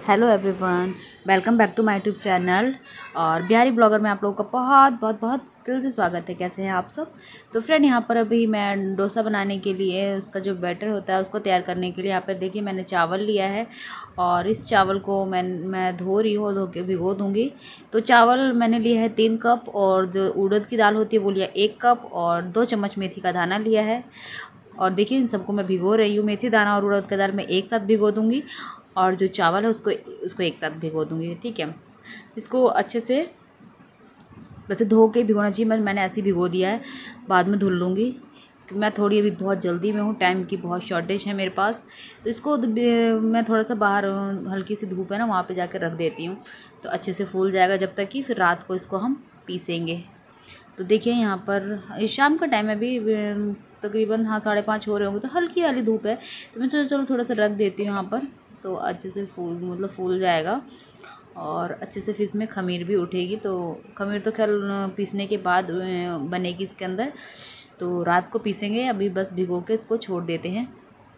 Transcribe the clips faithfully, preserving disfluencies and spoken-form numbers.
Hello everyone, welcome back to my YouTube channel. और Bihari blogger में आप लोगों का बहुत बहुत बहुत दिल से स्वागत है। कैसे हैं आप सब। तो फ्रेंड, यहाँ पर अभी मैं डोसा बनाने के लिए उसका जो बैटर होता है उसको तैयार करने के लिए यहाँ पर देखिए मैंने चावल लिया है। और इस चावल को मैं मैं धो रही हूँ, धो के भिगो दूँगी। तो चावल मैंने लिया है तीन कप, और जो उड़द की दाल होती है वो लिया एक कप, और दो चम्मच मेथी का दाना लिया है। और देखिए इन सबको मैं भिगो रही हूँ। मेथी दाना और उड़द का दाल मैं एक साथ भिगो दूँगी, और जो चावल है उसको उसको एक साथ भिगो दूँगी। ठीक है, इसको अच्छे से वैसे धो के भिगोना चाहिए, मैं मैंने ऐसे ही भिगो दिया है, बाद में धुल लूँगी क्योंकि मैं थोड़ी अभी बहुत जल्दी में हूँ, टाइम की बहुत शॉर्टेज है मेरे पास। तो इसको मैं थोड़ा सा बाहर हल्की सी धूप है ना वहाँ पे जाकर रख देती हूँ, तो अच्छे से फूल जाएगा जब तक कि फिर रात को इसको हम पीसेंगे। तो देखिए यहाँ पर शाम का टाइम है, अभी तकरीबन हाँ साढ़े पाँच हो रहे होंगे, तो हल्की वाली धूप है। तो मैं चलो चलो थोड़ा सा रख देती हूँ यहाँ पर, तो अच्छे से फूल मतलब फूल जाएगा और अच्छे से फिर इसमें खमीर भी उठेगी। तो खमीर तो खैर पीसने के बाद बनेगी इसके अंदर, तो रात को पीसेंगे, अभी बस भिगो के इसको छोड़ देते हैं।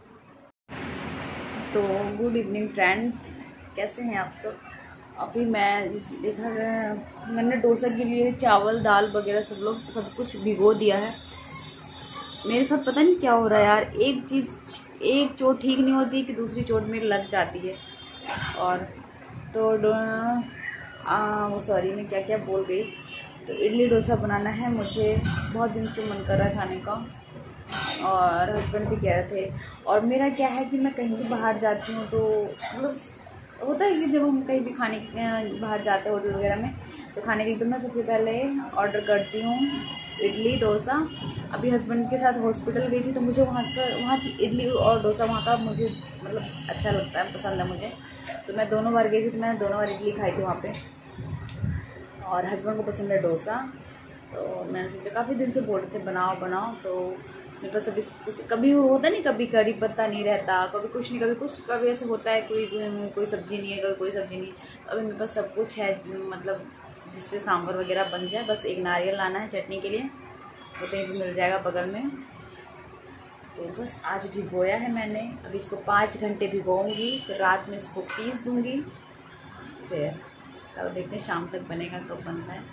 तो गुड इवनिंग फ्रेंड, कैसे हैं आप सब। अभी मैं देखा गया मैंने डोसा के लिए चावल दाल वगैरह सब लोग सब कुछ भिगो दिया है। मेरे साथ पता नहीं क्या हो रहा है यार, एक चीज़ एक चोट ठीक नहीं होती कि दूसरी चोट मेरी लग जाती है। और तो आ, वो सॉरी मैं क्या क्या बोल गई। तो इडली डोसा बनाना है मुझे, बहुत दिन से मन कर रहा है खाने का, और हस्बैंड भी कह रहे थे। और मेरा क्या है कि मैं कहीं भी बाहर जाती हूँ तो मतलब होता है कि जब हम कहीं भी खाने बाहर जाते हैं होटल वगैरह में, तो खाने के लिए तो मैं सबसे पहले ऑर्डर करती हूँ इडली डोसा। अभी हस्बैंड के साथ हॉस्पिटल गई थी, तो मुझे वहाँ का वहाँ की इडली और डोसा वहाँ का मुझे मतलब अच्छा लगता है, पसंद है मुझे। तो मैं दोनों बार गई थी, तो मैंने दोनों बार इडली खाई थी वहाँ पे, और हस्बैंड को पसंद है डोसा। तो मैंने सोचा, काफ़ी दिन से बोल रहे थे बनाओ बनाओ, तो मेरे पास अभी कभी होता नहीं, कभी करी पत्ता नहीं रहता, कभी कुछ नहीं, कभी कुछ, कभी ऐसे होता है कोई कोई सब्ज़ी नहीं है, कभी कोई सब्ज़ी नहीं। अभी मेरे पास सब कुछ है, मतलब जिससे सांभर वगैरह बन जाए। बस एक नारियल लाना है चटनी के लिए, वो कहीं भी मिल जाएगा बगल में। तो बस आज भिगोया है मैंने, अभी इसको पाँच घंटे भिगोऊँगी, फिर रात में इसको पीस दूँगी, फिर तब देखते हैं शाम तक बनेगा, कब बनता है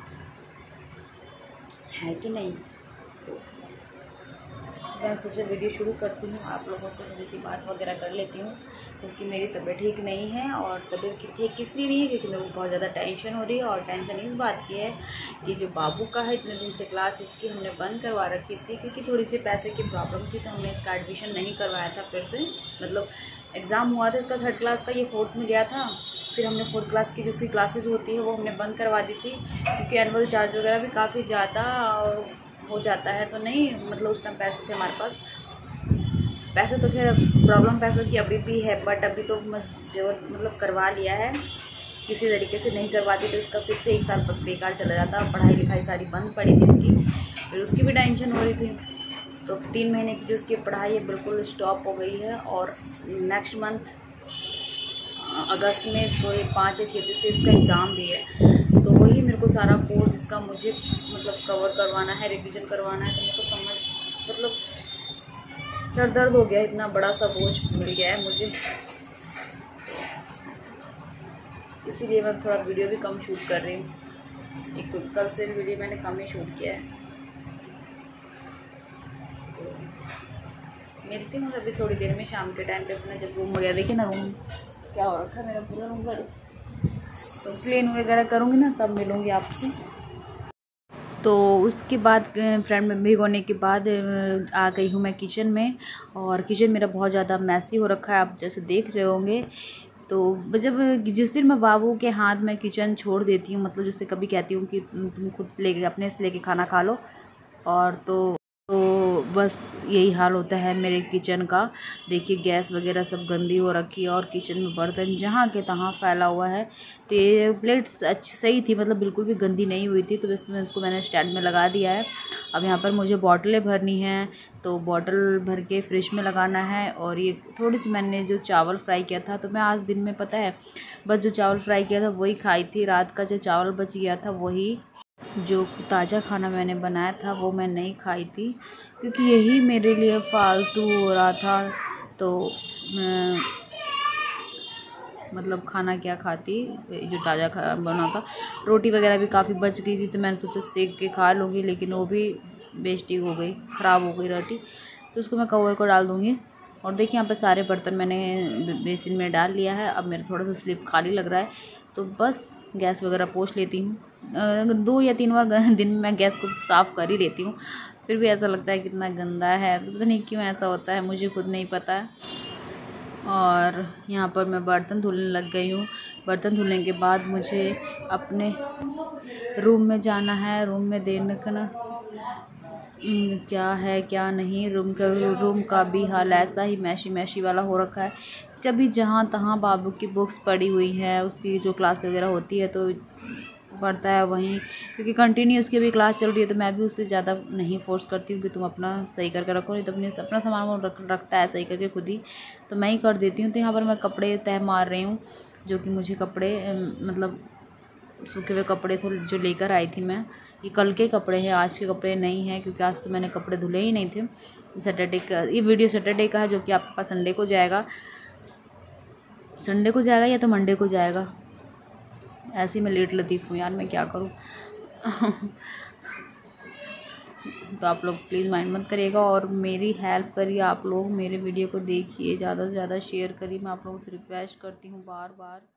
है कि नहीं। तो मैं सोचा वीडियो शुरू करती हूँ, आप लोगों से थोड़ी सी बात वगैरह कर लेती हूँ, क्योंकि मेरी तबीयत ठीक नहीं है। और तबीयत ठीक किस लिए नहीं है, क्योंकि मेरे को बहुत ज़्यादा टेंशन हो रही है। और टेंशन इस बात की है कि जो बाबू का है, इतने दिन से क्लास इसकी हमने बंद करवा रखी थी, क्योंकि थोड़ी सी पैसे की प्रॉब्लम थी, तो हमने इसका एडमिशन नहीं करवाया था फिर से। मतलब एग्ज़ाम हुआ था इसका थर्ड क्लास का, ये फोर्थ में गया था, फिर हमने फोर्थ क्लास की जो उसकी क्लासेस होती है वो हमने बंद करवा दी थी, क्योंकि एनुअल चार्ज वगैरह भी काफ़ी ज़्यादा हो जाता है। तो नहीं, मतलब उस टाइम पैसे थे हमारे पास, पैसे तो खैर प्रॉब्लम पैसों की अभी भी है, बट अभी तो जो मतलब करवा लिया है, किसी तरीके से नहीं करवाती तो इसका फिर से एक साल बेकार चला जाता, पढ़ाई लिखाई सारी बंद पड़ी थी इसकी, फिर उसकी भी टेंशन हो रही थी। तो तीन महीने की जो उसकी पढ़ाई है बिल्कुल स्टॉप हो गई है, और नेक्स्ट मंथ अगस्त में इसको पाँच या छः से इसका एग्ज़ाम भी है। तो वही मेरे को सारा कोर्स इसका मुझे मतलब कवर करवाना है, रिवीजन करवाना है। तो मेरे को समझ मतलब सर दर्द हो गया, इतना बड़ा सा बोझ मिल गया है मुझे, इसीलिए मैं थोड़ा वीडियो भी कम शूट कर रही हूँ। एक तो कल से वीडियो मैंने कम ही शूट किया है। तो मिलती हूँ अभी थोड़ी देर में, शाम के टाइम पे अपना जब रूम वगैरह देखिए ना, रूम क्या हो रखा है मेरा पूरा रूम पर, तो क्लीन वगैरह करूँगी ना तब मिलूँगी आपसे। तो उसके बाद फ्रेंड में भिगोने के बाद आ गई हूँ मैं किचन में, और किचन मेरा बहुत ज़्यादा मैसी हो रखा है, आप जैसे देख रहे होंगे। तो जब जिस दिन मैं बाबू के हाथ में किचन छोड़ देती हूँ, मतलब जैसे कभी कहती हूँ कि तुम खुद लेके अपने से लेके खाना खा लो, और तो तो बस यही हाल होता है मेरे किचन का। देखिए गैस वगैरह सब गंदी हो रखी है, और किचन में बर्तन जहाँ के तहाँ फैला हुआ है। तो ये प्लेट्स अच्छी सही थी, मतलब बिल्कुल भी गंदी नहीं हुई थी, तो इसमें उसको मैंने स्टैंड में लगा दिया है। अब यहाँ पर मुझे बॉटलें भरनी हैं, तो बॉटल भर के फ्रिज में लगाना है। और ये थोड़ी सी मैंने जो चावल फ्राई किया था, तो मैं आज दिन में पता है बस जो चावल फ्राई किया था वही खाई थी। रात का जो चावल बच गया था, वही जो ताज़ा खाना मैंने बनाया था वो मैं नहीं खाई थी, क्योंकि यही मेरे लिए फालतू हो रहा था। तो मतलब खाना क्या खाती, जो ताज़ा खा बना था। रोटी वगैरह भी काफ़ी बच गई थी तो मैंने सोचा सेक के खा लूँगी, लेकिन वो भी वेस्ट ही हो गई, ख़राब हो गई रोटी। तो उसको मैं कौवे को डाल दूँगी। और देखिए यहाँ पे सारे बर्तन मैंने बेसिन में डाल लिया है। अब मेरा थोड़ा सा स्लिप खाली लग रहा है तो बस गैस वगैरह पोंछ लेती हूँ। दो या तीन बार दिन में मैं गैस को साफ़ कर ही लेती हूँ, फिर भी ऐसा लगता है कितना गंदा है, तो पता नहीं क्यों ऐसा होता है, मुझे खुद नहीं पता है। और यहाँ पर मैं बर्तन धुलने लग गई हूँ। बर्तन धुलने के बाद मुझे अपने रूम में जाना है। रूम में देखना क्या है क्या नहीं। रूम का रूम का भी हाल ऐसा ही मैशी मैशी वाला हो रखा है। कभी जहाँ तहाँ बाबू की बुक्स पड़ी हुई है, उसकी जो क्लास वगैरह होती है तो पढ़ता है वहीं, क्योंकि कंटिन्यू उसकी भी क्लास चल रही है तो मैं भी उससे ज़्यादा नहीं फोर्स करती हूँ कि तुम अपना सही करके रखो, नहीं तो अपने अपना सामान वो रख रखता है सही करके खुद ही, तो मैं ही कर देती हूँ। तो यहाँ पर मैं कपड़े तह मार रही हूँ, जो कि मुझे कपड़े मतलब सूखे हुए कपड़े थे जो लेकर आई थी मैं। ये कल के कपड़े हैं, आज के कपड़े नहीं हैं, क्योंकि आज तो मैंने कपड़े धुले ही नहीं थे। सैटरडे का ये वीडियो सैटरडे का है, जो कि आपके पास संडे को जाएगा। संडे को जाएगा या तो मंडे को जाएगा। ऐसे ही मैं लेट लतीफ़ हूँ यार, मैं क्या करूँ। तो आप लोग प्लीज़ माइंड मत करिएगा और मेरी हेल्प करिए। आप लोग मेरे वीडियो को देखिए, ज़्यादा से ज़्यादा शेयर करिए, मैं आप लोगों से रिक्वेस्ट करती हूँ बार बार।